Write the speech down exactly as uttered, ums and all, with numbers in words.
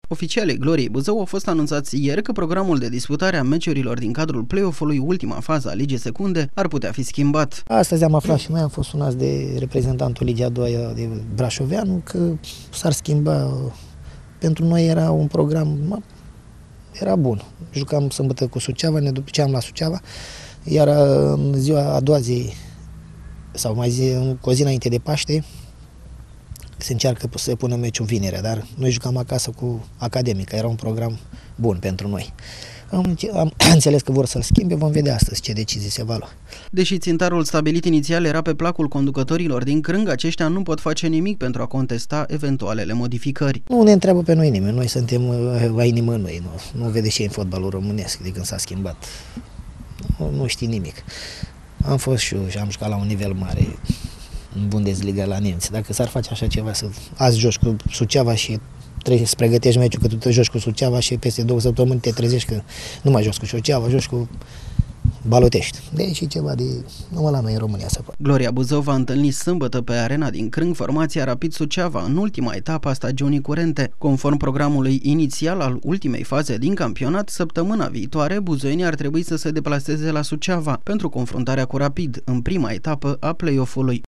Oficialii Gloriei Buzău au fost anunțați ieri că programul de disputare a meciurilor din cadrul play-off-ului, ultima fază a Ligii Secunde, ar putea fi schimbat. Astăzi am aflat și noi, am fost sunați de reprezentantul Ligii a doua de Brașoveanu că s-ar schimba. Pentru noi era un program, era bun. Jucam sâmbătă cu Suceava, ne duceam la Suceava, iar în ziua a doua zi, sau mai zi, cu o zi înainte de Paște, se încearcă să pună meciul vinerea, dar noi jucam acasă cu Academica, era un program bun pentru noi. Am, am înțeles că vor să-l schimbe, vom vedea astăzi ce decizii se va lua. Deși țintarul stabilit inițial era pe placul conducătorilor din Crâng, aceștia nu pot face nimic pentru a contesta eventualele modificări. Nu ne întreabă pe noi nimeni, noi suntem ai nimănui, nu, nu vede și în fotbalul românesc de când s-a schimbat. Nu, nu știi nimic. Am fost și eu și am jucat la un nivel mare în Bundesliga la nemți. Dacă s-ar face așa ceva, să azi joci cu Suceava și trebuie să pregătești meciul, că tu te joci cu Suceava și peste două săptămâni te trezești că nu mai joci cu Suceava, joci cu Balotești. Deci e ceva de... numai la noi în România să fac. Gloria Buzău va întâlni sâmbătă pe arena din Crâng formația Rapid Suceava în ultima etapă a stagiunii curente. Conform programului inițial al ultimei faze din campionat, săptămâna viitoare buzoienii ar trebui să se deplaseze la Suceava pentru confruntarea cu Rapid în prima etapă a play-off-ului.